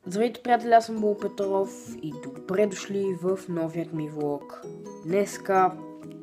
Здравейте, приятели, аз съм Бол Петров и добре дошли в новият ми влог. Днеска,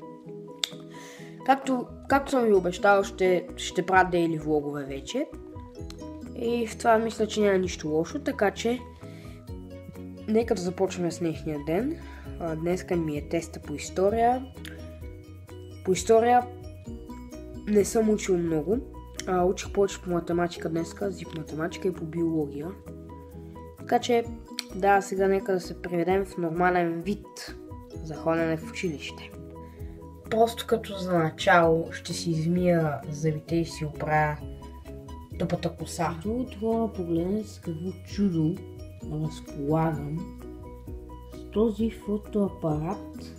както съм ви обещал, ще правя дейли влогове вече. И в това мисля, че няма нищо лошо, така че нека да започнем с днешния ден. Днеска ми е теста по история. По история не съм учил много. Учих повече по математика днеска, ЗИП математика и по биология. Така че, да, сега нека да се приведем в нормален вид за ходене в училище. Просто като за начало ще си измия зъбите и си оправя тъпата коса. Това погледнете с какво чудо разполагам с този фотоапарат.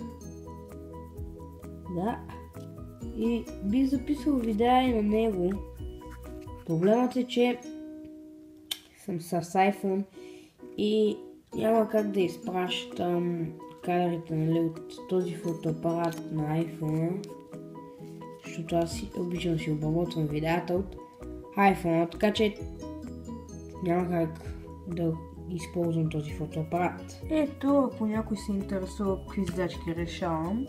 Да. И бих записал видеа и на него. Проблемът е, че съм с iPhone и няма как да изпращам кадрите, нали, от този фотоапарат на iPhone, защото аз обичам да си обработвам видеята от iPhone, така че няма как да използвам този фотоапарат. Ето, ако някой се интересува какви задачки решавам,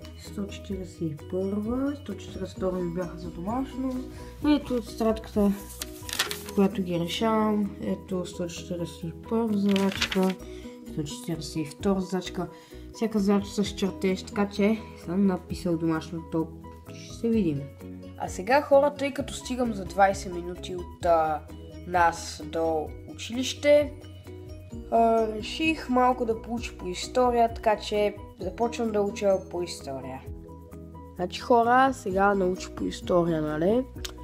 141, 142 ми бяха за домашно. Ето тетрадката, която ги решавам. Ето 141 задачка, 142 задачка. Всяка задача с чертеж, така че съм написал домашното. Ще се видим. А сега хората, тъй като стигам за 20 минути от нас до училище, реших малко да поуча по история, така че започвам да уча по история. Значи хора, сега науча по история, нали?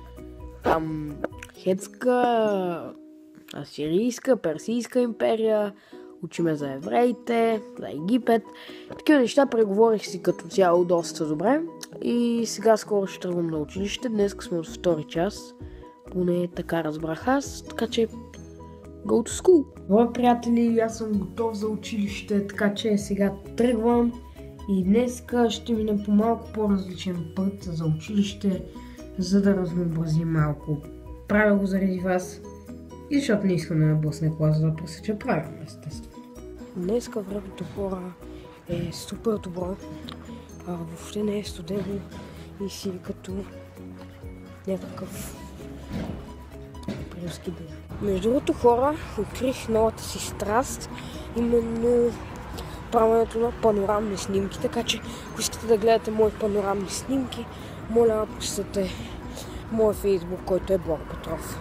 Там хетска, асирийска, персийска империя, учиме за евреите, за Египет. Такива неща преговорих си като цяло доста добре. И сега скоро ще тръгвам на училище. Днес сме от втори час. Поне така разбрах аз, така че go to school. Добре, приятели, аз съм готов за училище, така че сега тръгвам. И днеска ще минем по малко по-различен път за училище, за да разнообразим малко. Правя го заради вас и защото не искам да наблъсне клас, за да пресеча правилно, естествено. Днеска времето, хора, е супер добро. Въобще не е студено и си като някакъв априлски ден. Между другото, хора, открих новата си страст, именно правенето на панорамни снимки, така че ако искате да гледате мои панорамни снимки, моля да посетете моя фейсбук, който е Бол Петров.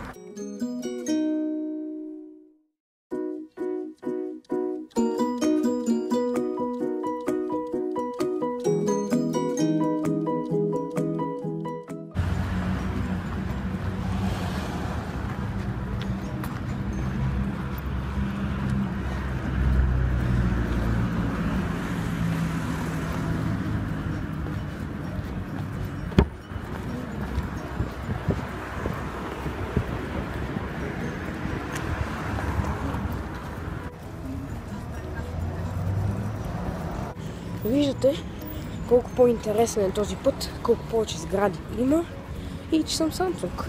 Виждате колко по-интересен е този път, колко повече сгради има и че съм сам тук.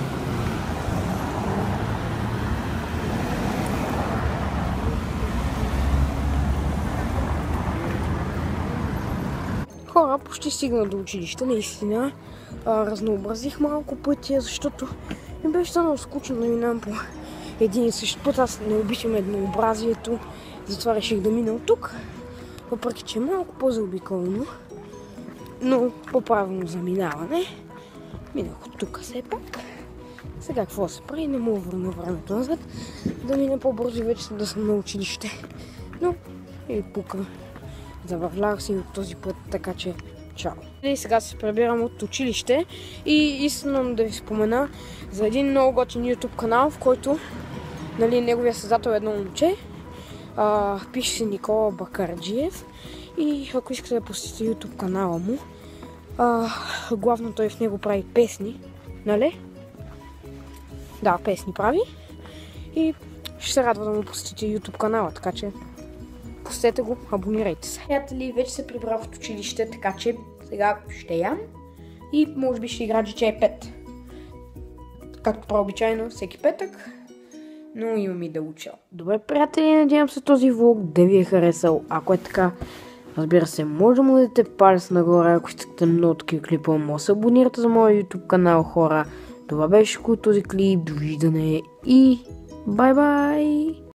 Хора, почти стигнах до училище, наистина. Разнообразих малко пътя, защото ми беше станало скучно да минам по един и същ път. Аз не обичам еднообразието, затова реших да мина от тук. Въпреки че е малко по-заобиколно, но по-правилно заминаване. Минах от тук все пак. Сега какво се прави? Не мога върна времето назад, да мина по-бързо вече да съм на училище. Но и пука. Забавлях си от този път, така че чао. И сега се прибирам от училище и искам да ви спомена за един много готин YouTube канал, в който, нали, неговия създател е едно момче. Пише се Никола Бакарджиев и ако искате да посетите YouTube канала му, главно той в него прави песни, нали? Да, песни прави и ще се радва да му посетите YouTube канала, така че посетете го, абонирайте се. Приятели, вече се прибрах от училище, така че сега ще ям и може би ще игра GTA 5. Както правя обичайно всеки петък. но имам и да уча. Добре, приятели, надявам се този влог да ви е харесал. Ако е така, разбира се, може да му дадете палец нагоре, ако искате много такива клипове, може да се абонирате за моя YouTube канал, хора. Това беше този клип, довиждане и бай-бай!